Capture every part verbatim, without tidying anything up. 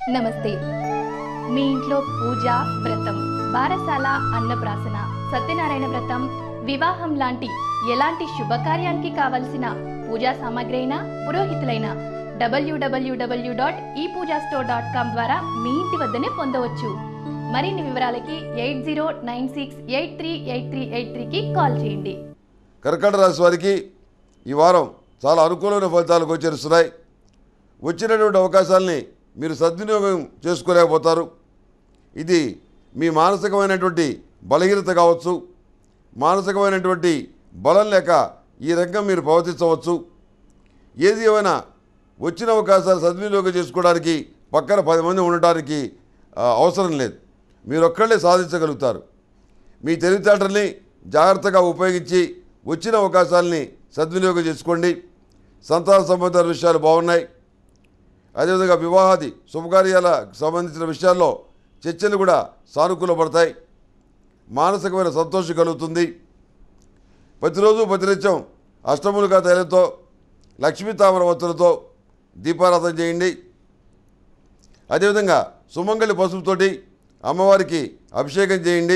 నమస్తే. మీ ఇంట్లో పూజ, వ్రతం, బారసాల, అన్నప్రాసన, సత్యనారాయణ వ్రతం, వివాహం లాంటి ఎలాంటి శుభకార్యానికి కావలసిన పూజా సామాగ్రి అయినా పురోహితులైన డబ్ల్యూడబ్ల్యూడబ్ల్యూ డాట్ ఈ పూజా స్టోర్ డాట్ కామ్ ద్వారా మీ ఇంటి వద్దనే పొందవచ్చు. మరిన్ని వివరాలకి eight zero nine six eight three eight three eight త్రీకి కాల్ చేయండి. కర్కాటక రాశి వారికి ఈ వారం చాలా అనుకూలమైన ఫలితాలు గోచరిస్తున్నాయి. వచ్చినటువంటి అవకాశాలని మీరు సద్వినియోగం చేసుకోలేకపోతారు. ఇది మీ మానసికమైనటువంటి బలహీనత కావచ్చు, మానసికమైనటువంటి బలం లేక ఈ రంగం మీరు ప్రవర్తించవచ్చు. ఏది ఏమైనా వచ్చిన అవకాశాలు సద్వినియోగం చేసుకోవడానికి పక్కన పది మంది ఉండటానికి అవసరం లేదు. మీరు ఒక్కళ్ళే సాధించగలుగుతారు. మీ తెలివితేటల్ని జాగ్రత్తగా ఉపయోగించి వచ్చిన అవకాశాలని సద్వినియోగం చేసుకోండి. సంతాన సంబంధాల విషయాలు బాగున్నాయి. అదేవిధంగా వివాహాది శుభకార్యాలకు సంబంధించిన విషయాల్లో చర్చలు కూడా సానుకూలపడతాయి. మానసికమైన సంతోషం కలుగుతుంది. ప్రతిరోజు ప్రతినిత్యం అష్టములుగా తైలంతో లక్ష్మీ తామర వత్తులతో దీపారాధన చేయండి. అదేవిధంగా సుమంగళి పసుపుతోటి అమ్మవారికి అభిషేకం చేయండి.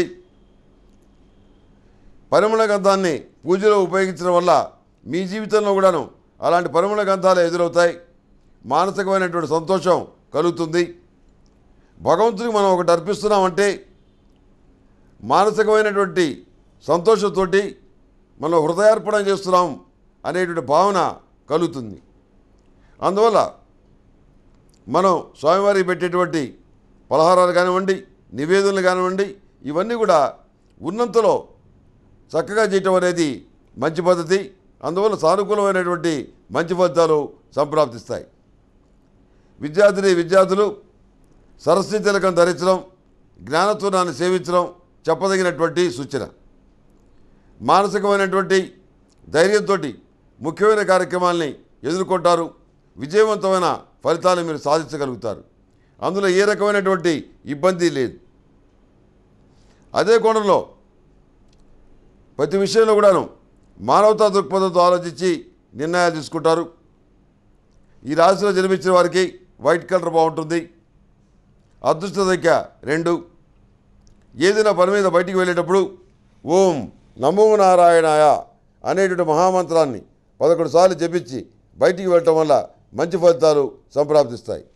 పరిమళ గంధాన్ని పూజలో ఉపయోగించడం వల్ల మీ జీవితంలో కూడాను అలాంటి పరిమళ గంధాలు ఎదురవుతాయి. మానసికమైనటువంటి సంతోషం కలుగుతుంది. భగవంతుడికి మనం ఒకటి అర్పిస్తున్నామంటే మానసికమైనటువంటి సంతోషంతో మనం హృదయార్పణ చేస్తున్నాం అనేటువంటి భావన కలుగుతుంది. అందువల్ల మనం స్వామివారికి పెట్టేటువంటి పలహారాలు కానివ్వండి, నివేదనలు కానివ్వండి, ఇవన్నీ కూడా ఉన్నంతలో చక్కగా చేయటం అనేది మంచి పద్ధతి. అందువల్ల సానుకూలమైనటువంటి మంచి ఫలితాలు సంప్రాప్తిస్తాయి. విద్యార్థిని విద్యార్థులు సరస్వతి తిలకం ధరించడం, జ్ఞానతూర్ణాన్ని సేవించడం చెప్పదగినటువంటి సూచన. మానసికమైనటువంటి ధైర్యంతో ముఖ్యమైన కార్యక్రమాల్ని ఎదుర్కొంటారు. విజయవంతమైన ఫలితాలను మీరు సాధించగలుగుతారు. అందులో ఏ రకమైనటువంటి ఇబ్బంది లేదు. అదే కోణంలో ప్రతి విషయంలో కూడాను మానవతా దృక్పథంతో ఆలోచించి నిర్ణయాలు తీసుకుంటారు. ఈ రాశిలో జన్మించిన వారికి వైట్ కలర్ బాగుంటుంది. అదృష్ట సంఖ్య రెండు. ఏదైనా పని మీద బయటికి వెళ్ళేటప్పుడు ఓం నమో నారాయణాయ అనేటువంటి మహామంత్రాన్ని పదకొండు సార్లు జపించి బయటికి వెళ్ళటం వల్ల మంచి ఫలితాలు సంప్రాప్తిస్తాయి.